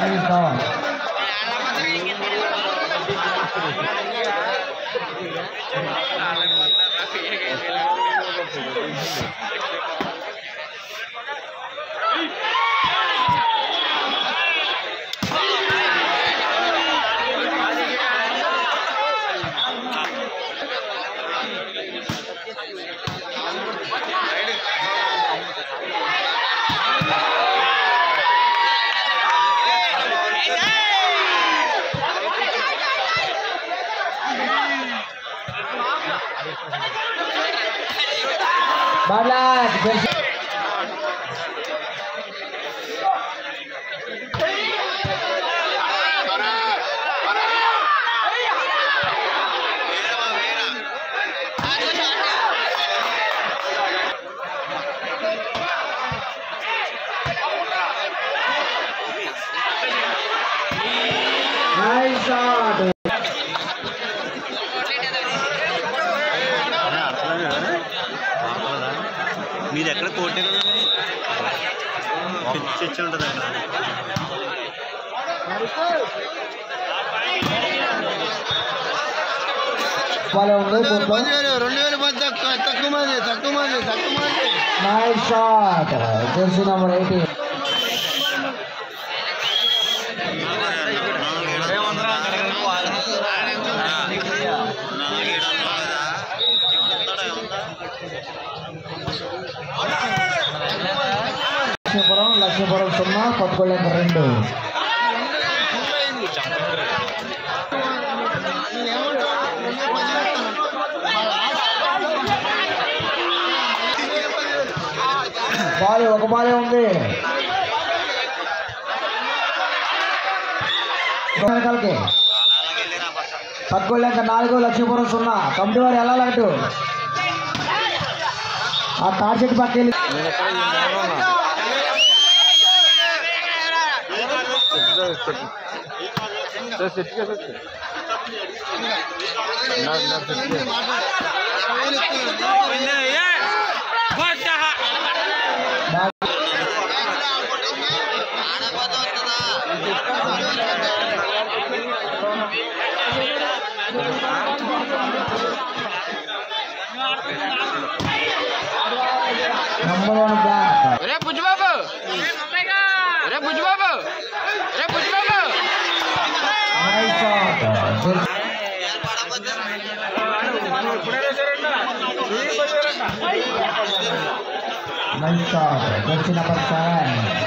మీది ఎక్కడ కోటే చర్చ ఉంటుంది nice shot jersey number 18 Lakshmipuram 0 Kothagudem 2 ఒక బాలే ఉంది కొత్తగూడెం 4 లక్ష్మీపురం 0 కమిటీ వారు ఎలా లగటు ఆ తార్ చెట్టు పక్కకెళ్ళి నంబర్ 1 బ్యాక్ రే బుజ్జుబాబు రే బుజ్జుబాబు రే Bujjubabu nice shot nice shot jersey number 7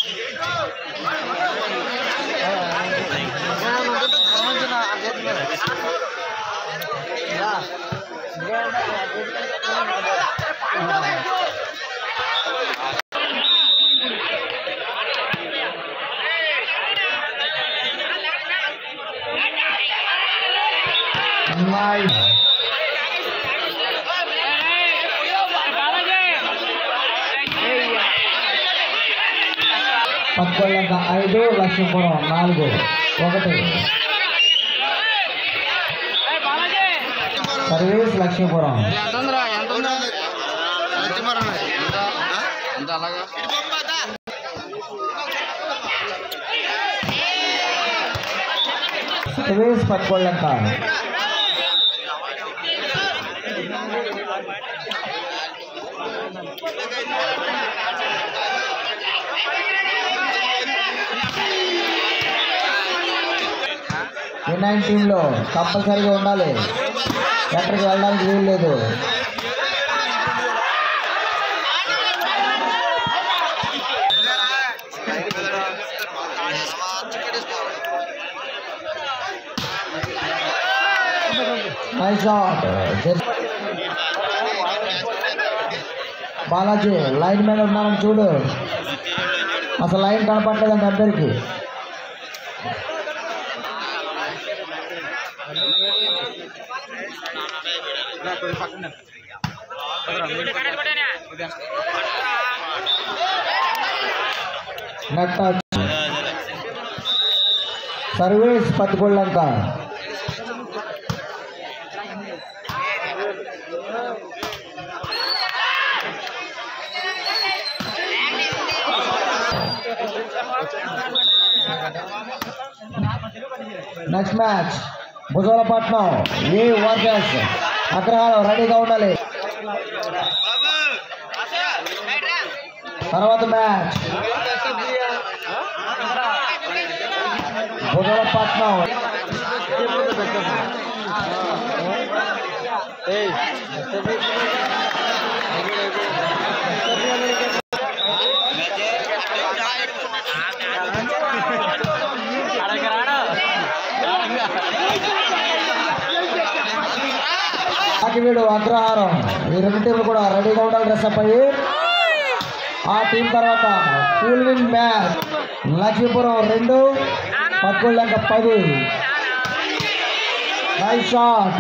nice Kothagudem 5 Lakshmipuram 4 1 service Lakshmipuram service Kothagudem 19 లో కంపల్సరీగా ఉండాలి ఎక్కడికి వెళ్ళడానికి వీలు లేదు నైస్ షాట్ బాలాజీ లైన్ మీద ఉన్నారని చూడు అసలు లైన్ కనపడలేదండి అందరికి net service Kothagudem next match Bhujavalapatnam ఏ వర్సెస్ అగ్రహారం. రెడీగా ఉండాలి. తర్వాత మ్యాచ్ భుజవలపట్నం వీడు అగ్రహారం. ఈ రెండు టీంలు కూడా రెడీగా ఉండాలి. డ్రెస్అప్ అయ్యి ఆ టీం తర్వాత ఫుల్ విన్ మ్యాచ్. లక్ష్మీపురం 2 పట్టుకోలేక 10. Nice shot.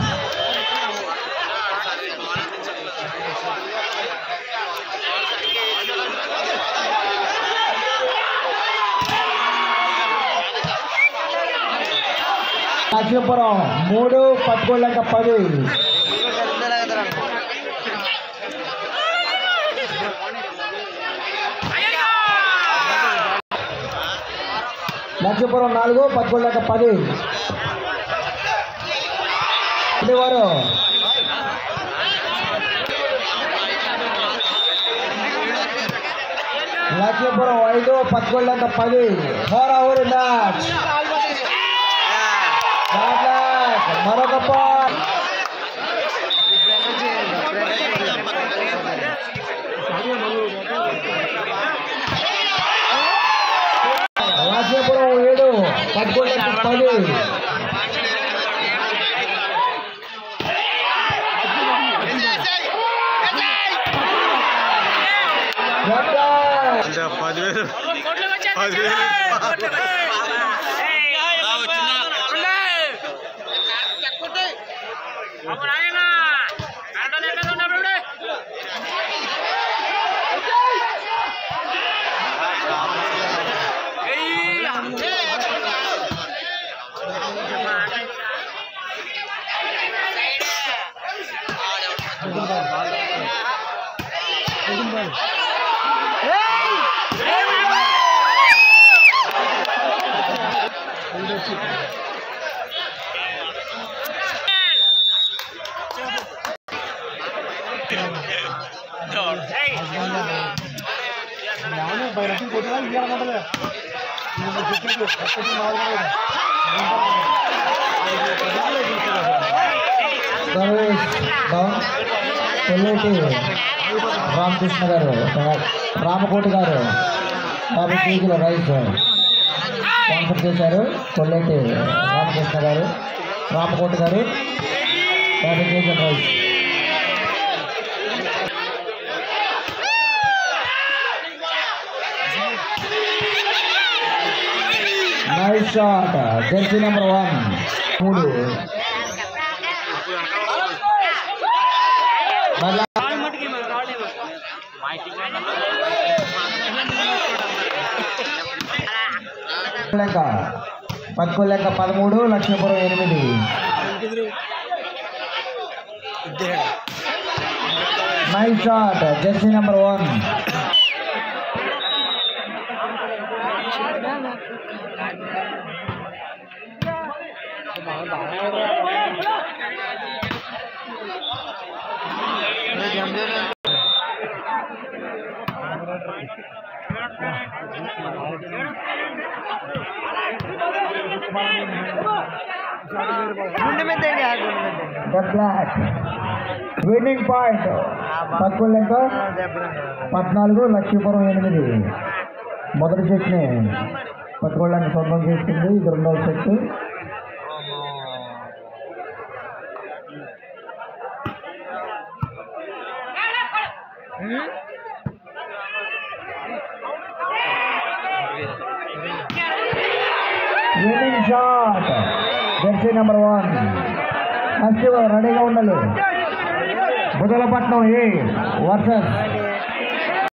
లక్ష్మీపురం 3 పట్టుకోలేక 10. లక్ష్మీపురం 4 పట్టుకోలేక 10. వారు లక్ష్మీపురం 5 పట్టుకోలేక 10. 4 ఓవర్ మ్యాచ్. మరొక పాయింట్. లక్ష్మీపురం 7 పట్టుకోలేక 10. రామకృష్ణ గారు, రామకోటి గారు 50 కేజీల రైస్ స్పాన్సర్ చేశారు. కొల్లేటి రామకృష్ణ గారు, రామకోటి గారు 50 కేజీల rice. Nice shot. Jersey number 1 3. పట్టుకోలేక 13. Lakshmipuram 8. Nice shot. Jersey number 1. Winning point పట్టుకోలేక 14. లక్ష్మీపురం 8. మొదటి సెట్ని పట్టుకోవడానికి సొంతం చేసుకుంది. ఇది రెండవ set. Winning shot. Jersey number 1. Next రెడీగా ఉండాలి. భుజవలపట్నం ఏ వర్సెస్